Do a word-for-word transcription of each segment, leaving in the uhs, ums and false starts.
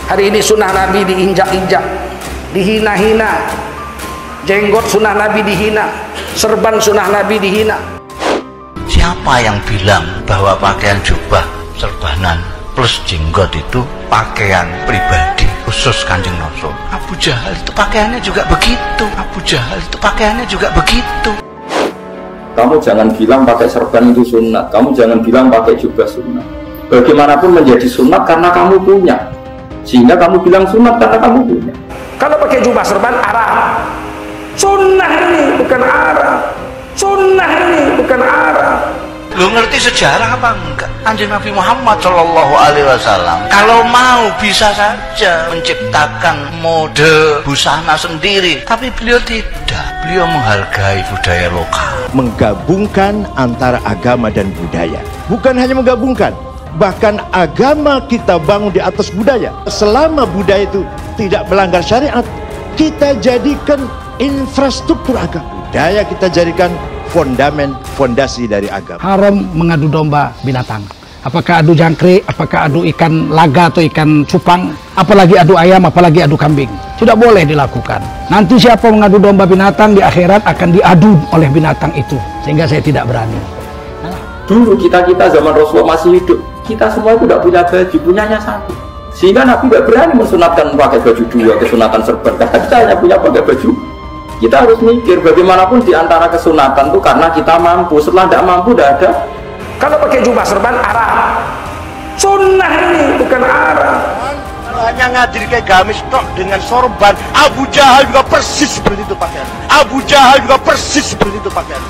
Hari ini sunnah Nabi diinjak-injak, dihina-hina. Jenggot sunnah Nabi dihina, serban sunnah Nabi dihina. Siapa yang bilang bahwa pakaian jubah, serbanan plus jenggot itu pakaian pribadi khusus Kanjeng Rasul? Abu Jahal itu pakaiannya juga begitu. Abu Jahal itu pakaiannya juga begitu. Kamu jangan bilang pakai serban itu sunat, kamu jangan bilang pakai jubah sunat. Bagaimanapun menjadi sunat karena kamu punya, sehingga kamu bilang sunat karena kamu punya. Kalau pakai jubah serban arah, sunnah ini bukan arah, sunnah ini bukan arah. Lu ngerti sejarah apa enggak? Kanjeng Nabi Muhammad Shallallahu Alaihi Wasallam kalau mau bisa saja menciptakan mode busana sendiri, tapi beliau tidak. Beliau menghargai budaya lokal, menggabungkan antara agama dan budaya. Bukan hanya menggabungkan, bahkan agama kita bangun di atas budaya. Selama budaya itu tidak melanggar syariat, kita jadikan infrastruktur agama. Budaya kita jadikan fondamen, fondasi dari agama. Haram mengadu domba binatang. Apakah adu jangkrik, apakah adu ikan laga atau ikan cupang, apalagi adu ayam, apalagi adu kambing. Tidak boleh dilakukan. Nanti siapa mengadu domba binatang di akhirat akan diadu oleh binatang itu. Sehingga saya tidak berani. Nah. Dulu kita-kita zaman Rasulullah masih hidup, kita semua itu tidak punya baju, punyanya satu. Sehingga Nabi tidak berani mensunatkan pakai baju dua, kesunatan serban. Karena kita hanya punya pakai baju. Kita harus mikir bagaimanapun di antara kesunatan itu karena kita mampu. Setelah tidak mampu tidak ada. Kalau pakai jubah serban arah, sunnah ini bukan arah. Kalau hanya ngadir kayak gamis tok dengan sorban, Abu Jahal juga persis seperti itu pakaian. Abu Jahal juga persis seperti itu pakaian.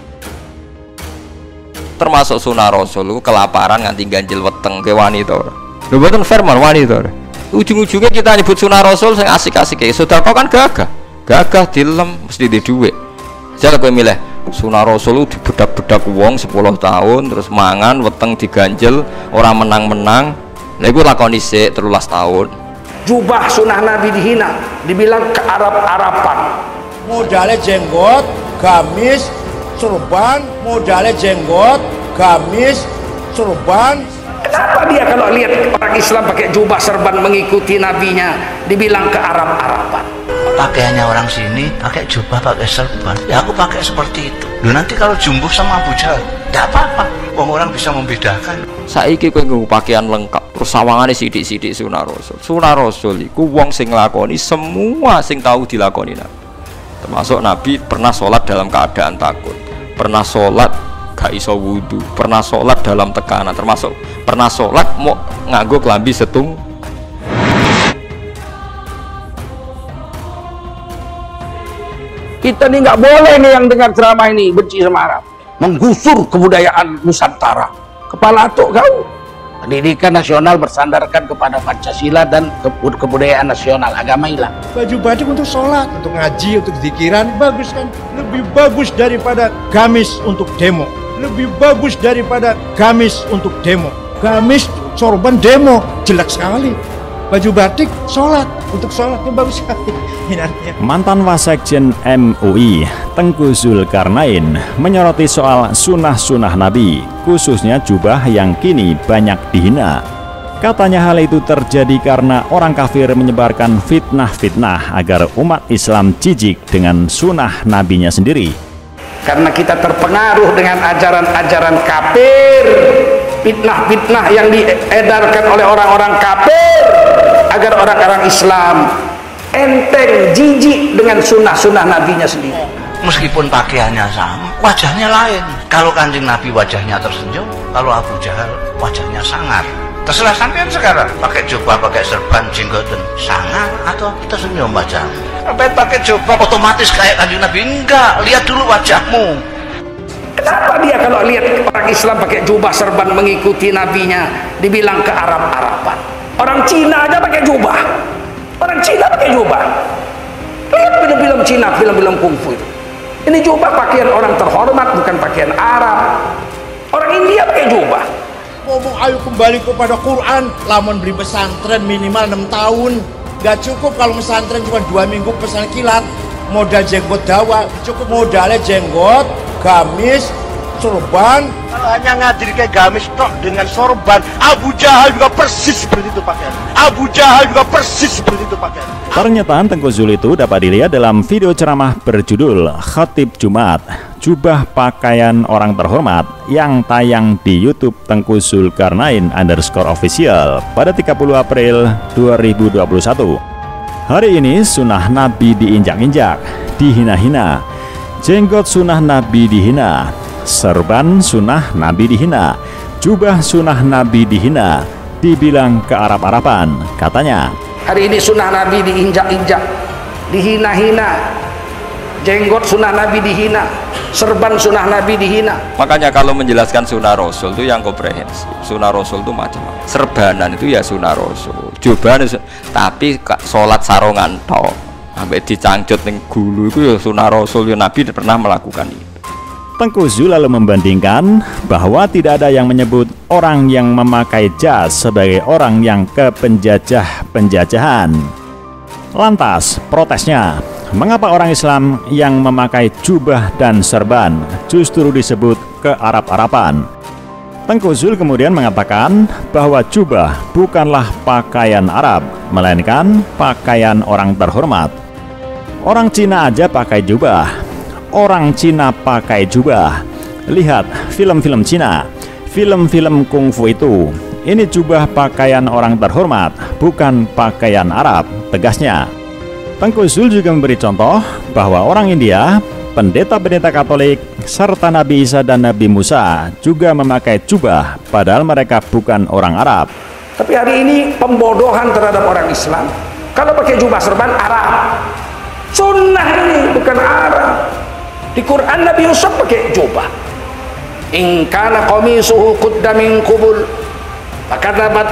Termasuk sunnah Rasul kelaparan nganti ganjil weteng ke wanita. Lho mboten firman wanita. Ujung-ujungnya kita nyebut sunnah Rasul sing asik-asik e. Sedekah kan gagah. Gagah dilem mesti di duit. Jare kowe milih sunah Rasul dibedak-bedak wong sepuluh tahun terus mangan weteng diganjel orang menang-menang. Lha iku lakoni sik telulas tahun. Jubah sunnah Nabi dihina, dibilang ke Arab-Araban. Modalnya jenggot, gamis, serban, modalnya jenggot, gamis, serban. Kenapa dia kalau lihat orang Islam pakai jubah serban mengikuti nabinya dibilang ke Arab-Araban? pakaiannya orang sini pakai jubah, pakai serban, ya aku pakai seperti itu. Loh, nanti kalau jumbuh sama Abu Jahal tidak apa-apa, wong orang bisa membedakan. Saiki kowe nggo pakaian lengkap terus sawangane sithik-sithik sunah Rasul. Sunah Rasul iku wong sing nglakoni semua sing tahu dilakoni Nabi. Termasuk Nabi pernah sholat dalam keadaan takut, pernah sholat gak iso wudu, pernah sholat dalam tekanan, termasuk pernah sholat mau nganggo kelambi setung. Kita nih nggak boleh nih yang dengar ceramah ini benci sama Arab, menggusur kebudayaan Nusantara. Kepala atuk kau. Pendidikan nasional bersandarkan kepada Pancasila dan kebudayaan nasional, agama hilang. Baju batik untuk sholat, untuk ngaji, untuk zikiran, bagus kan? Lebih bagus daripada gamis untuk demo. Lebih bagus daripada gamis untuk demo. Gamis, sorban, demo, jelek sekali. Baju batik, sholat, untuk sholatnya bagus sekali. Mantan Wasekjen M U I Tengku Zulkarnain menyoroti soal sunnah-sunnah Nabi, khususnya jubah yang kini banyak dihina. Katanya hal itu terjadi karena orang kafir menyebarkan fitnah-fitnah agar umat Islam jijik dengan sunnah nabinya sendiri. Karena kita terpengaruh dengan ajaran-ajaran kafir, fitnah-fitnah yang diedarkan oleh orang-orang kafir, agar orang-orang Islam enteng, jijik dengan sunnah-sunnah nabinya sendiri. Meskipun pakaiannya sama, wajahnya lain. Kalau Kanjeng Nabi wajahnya tersenyum, kalau Abu Jahal wajahnya sangar. Terserah sampean sekarang, pakai jubah, pakai serban, jenggoten, sangar atau tersenyum wajah. Sampai pakai jubah otomatis kayak Kanjeng Nabi? Enggak, lihat dulu wajahmu. Kenapa dia kalau lihat orang Islam pakai jubah serban mengikuti nabinya dibilang ke Arab-Araban? Orang Cina aja pakai jubah. Orang Cina pakai jubah. Lihat film-film Cina, film-film kungfu itu. Ini jubah pakaian orang terhormat, bukan pakaian Arab. Orang India pakai jubah. Ngomong ayo kembali kepada Quran, lamun beli pesantren minimal enam tahun. Gak cukup kalau pesantren cuma dua minggu pesan kilat. Modal jenggot dawa, cukup modalnya jenggot, gamis, serban. Kalau hanya ngadir kayak gamis tok dengan sorban, Abu Jahal juga persis seperti itu pakaian. Abu Jahal juga persis seperti itu pakaian. Pernyataan Tengku Zul itu dapat dilihat dalam video ceramah berjudul Khatib Jumat, Jubah Pakaian Orang Terhormat yang tayang di YouTube Tengku Zulkarnain underscore official pada tiga puluh April dua ribu dua puluh satu. Hari ini sunnah Nabi diinjak-injak, dihina-hina, jenggot sunnah Nabi dihina, serban sunnah Nabi dihina, jubah sunnah Nabi dihina, dibilang kearab-araban. Katanya, hari ini sunnah Nabi diinjak-injak, dihina-hina, jenggot sunnah Nabi dihina, serban sunnah Nabi dihina. Makanya kalau menjelaskan sunnah Rasul itu yang komprehensif. Sunnah Rasul itu macam-macam. Serbanan itu ya sunnah Rasul, jubahan itu, tapi sholat sarongan tok sampai dicangcut ning gulu itu ya sunnah Rasul, ya Nabi pernah melakukan itu. Tengku Zul lalu membandingkan bahwa tidak ada yang menyebut orang yang memakai jas sebagai orang yang ke penjajah-penjajahan. Lantas protesnya, mengapa orang Islam yang memakai jubah dan serban justru disebut kearab-araban? Tengku Zul kemudian mengatakan bahwa jubah bukanlah pakaian Arab, melainkan pakaian orang terhormat. Orang Cina aja pakai jubah. Orang Cina pakai jubah. Lihat film-film Cina, film-film kungfu itu. Ini jubah pakaian orang terhormat, bukan pakaian Arab, tegasnya. Tengku Zul juga memberi contoh bahwa orang India, pendeta-pendeta Katolik, serta Nabi Isa dan Nabi Musa juga memakai jubah, padahal mereka bukan orang Arab. Tapi hari ini pembodohan terhadap orang Islam. Kalau pakai jubah serban Arab, sunnah ini bukan Arab. Di Quran Nabi Yusuf pakai jubah. In kana qamisuhu qudda min qubul fakadzabat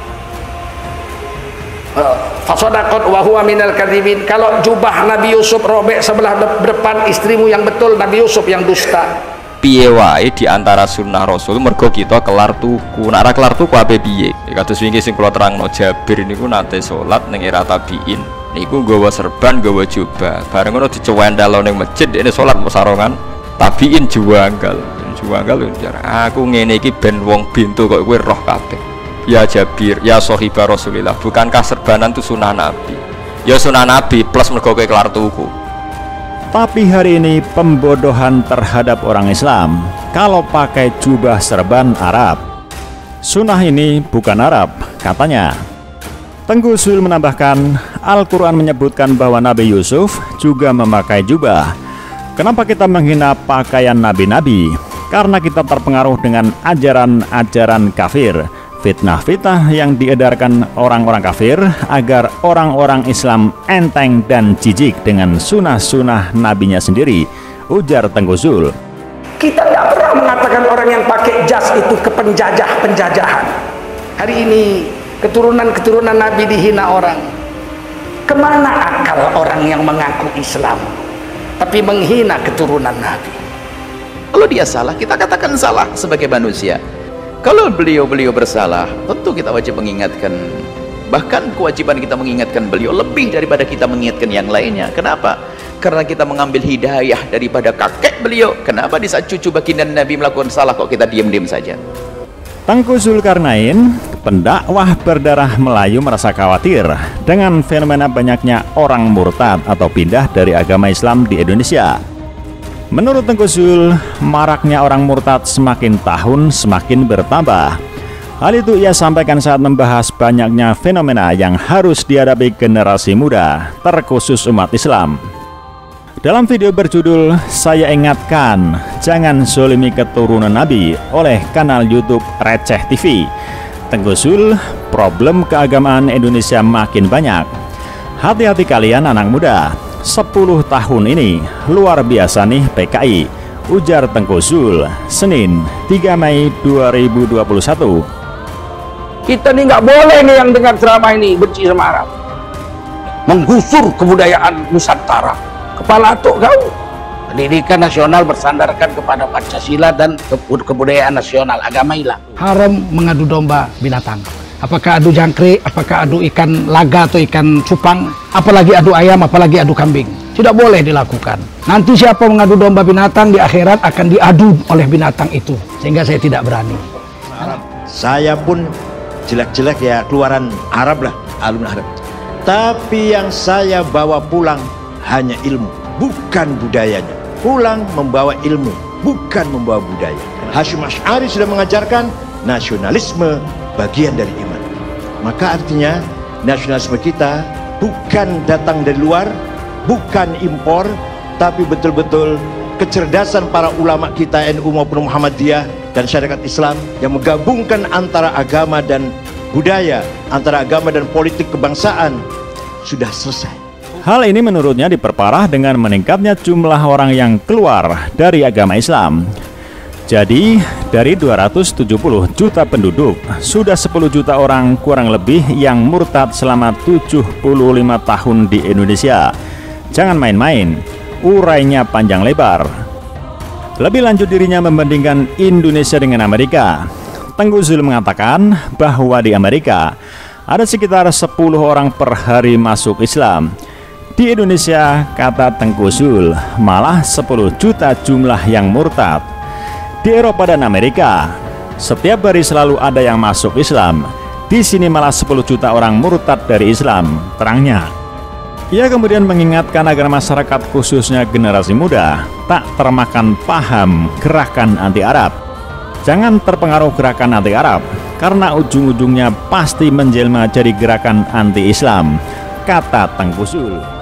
fasadaqat wa huwa minal kadzibin. Kalau jubah Nabi Yusuf robek sebelah depan istrimu yang betul, Nabi Yusuf yang dusta. Piye wae di antara sunnah Rasul mergo kita kelar tuku. Nek ora kelar tuku ape piye? Kados wingi sing kula terangno, Jabir niku nate salat ning era tabiin. Niku nggawa serban, nggawa jubah. Bareng ngono dicewendel ning masjid, dene salat sarongan. Tabiin juanggal. Juanggal jar. Aku ngene iki ben wong bintu kok kowe roh kabeh. Ya Jabir, ya sahibah Rasulillah, bukankah serbanan itu sunnah Nabi? Ya sunnah Nabi plus mergo kowe kelar tuku. Tapi hari ini pembodohan terhadap orang Islam kalau pakai jubah serban Arab. Sunnah ini bukan Arab, katanya. Tengku Zul menambahkan, Al-Quran menyebutkan bahwa Nabi Yusuf juga memakai jubah. Kenapa kita menghina pakaian nabi-nabi? Karena kita terpengaruh dengan ajaran-ajaran kafir, fitnah-fitnah yang diedarkan orang-orang kafir agar orang-orang Islam enteng dan jijik dengan sunnah-sunnah nabinya sendiri, ujar Tengku Zul. Kita tidak pernah mengatakan orang yang pakai jas itu kepenjajah-penjajahan. Hari ini keturunan-keturunan Nabi dihina orang. Kemana akal orang yang mengaku Islam tapi menghina keturunan Nabi? Kalau dia salah, kita katakan salah sebagai manusia. Kalau beliau-beliau bersalah, tentu kita wajib mengingatkan. Bahkan kewajiban kita mengingatkan beliau lebih daripada kita mengingatkan yang lainnya. Kenapa? Karena kita mengambil hidayah daripada kakek beliau. Kenapa di saat cucu baginda Nabi melakukan salah kok kita diam-diam saja? Tengku Zulkarnain, pendakwah berdarah Melayu, merasa khawatir dengan fenomena banyaknya orang murtad atau pindah dari agama Islam di Indonesia. Menurut Tengku Zul, maraknya orang murtad semakin tahun semakin bertambah. Hal itu ia sampaikan saat membahas banyaknya fenomena yang harus dihadapi generasi muda, terkhusus umat Islam. Dalam video berjudul Saya Ingatkan Jangan Zolimi Keturunan Nabi oleh kanal YouTube Receh T V, Tengku Zul, problem keagamaan Indonesia makin banyak. Hati-hati kalian anak muda, sepuluh tahun ini luar biasa nih P K I, ujar Tengku Zul, Senin tiga Mei dua ribu dua puluh satu. Kita nih nggak boleh nih yang dengar ceramah ini benci sama Arab, menggusur kebudayaan Nusantara. Kepala atuk kau. Pendidikan nasional bersandarkan kepada Pancasila dan kebudayaan nasional, agama hilang. Haram mengadu domba binatang. Apakah adu jangkrik, apakah adu ikan laga atau ikan cupang, apalagi adu ayam, apalagi adu kambing. Tidak boleh dilakukan. Nanti siapa mengadu domba binatang di akhirat akan diadu oleh binatang itu. Sehingga saya tidak berani. Saya pun jelek-jelek ya keluaran Arab lah, alumni Arab. Tapi yang saya bawa pulang hanya ilmu, bukan budayanya. Pulang membawa ilmu, bukan membawa budaya. Hasyim Asy'ari sudah mengajarkan nasionalisme bagian dari iman. Maka artinya nasionalisme kita bukan datang dari luar, bukan impor, tapi betul-betul kecerdasan para ulama kita N U maupun Muhammadiyah dan syariat Islam yang menggabungkan antara agama dan budaya, antara agama dan politik kebangsaan sudah selesai. Hal ini menurutnya diperparah dengan meningkatnya jumlah orang yang keluar dari agama Islam. Jadi, dari dua ratus tujuh puluh juta penduduk, sudah sepuluh juta orang kurang lebih yang murtad selama tujuh puluh lima tahun di Indonesia. Jangan main-main, urainya panjang lebar. Lebih lanjut dirinya membandingkan Indonesia dengan Amerika. Tengku Zul mengatakan bahwa di Amerika ada sekitar sepuluh orang per hari masuk Islam. Di Indonesia, kata Tengku Zul, malah sepuluh juta jumlah yang murtad. Di Eropa dan Amerika, setiap hari selalu ada yang masuk Islam. Di sini malah sepuluh juta orang murtad dari Islam, terangnya. Ia kemudian mengingatkan agar masyarakat khususnya generasi muda tak termakan paham gerakan anti Arab. Jangan terpengaruh gerakan anti Arab, karena ujung-ujungnya pasti menjelma jadi gerakan anti Islam, kata Tengku Zul.